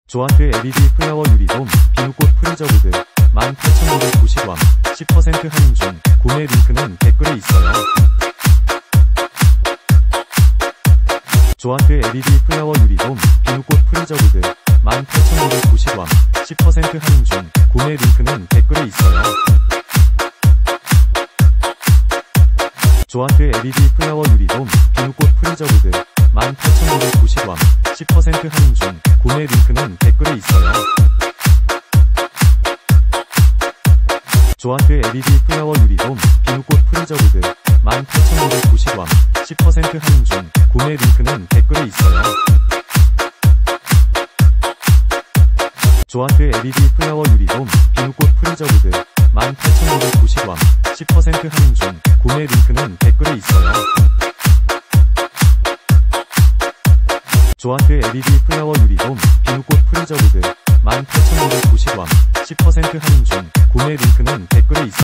조한트 LED 플라워 유리돔 비누꽃 프리저우드 18,590원 10% 할인 중. 구매 링크는 댓글에 있어요. 조한트 LED 플라워 유리돔 비누꽃 프리저우드 18,590원 10% 할인 중. 구매 링크는 댓글에 있어요. 조한트 LED 플라워 유리돔 비누꽃 프리저우드 18,590원 10% 할인 중. 구매 링크는 댓글에 있어요. 조한트 LED 플라워 유리돔 비누꽃 프리저우드 18,590원 10% 할인 중. 구매 링크는 댓글에 있어요. 조한트 LED 플라워 유리돔 비누꽃 프리저우드 18,590원 10% 할인 중. 구매 링크는 댓글에 있어요. 조한트 LED 플라워 유리돔 비누꽃 프리저우드 18,590원 10% 할인 중. 구매 링크는 댓글에 있어요.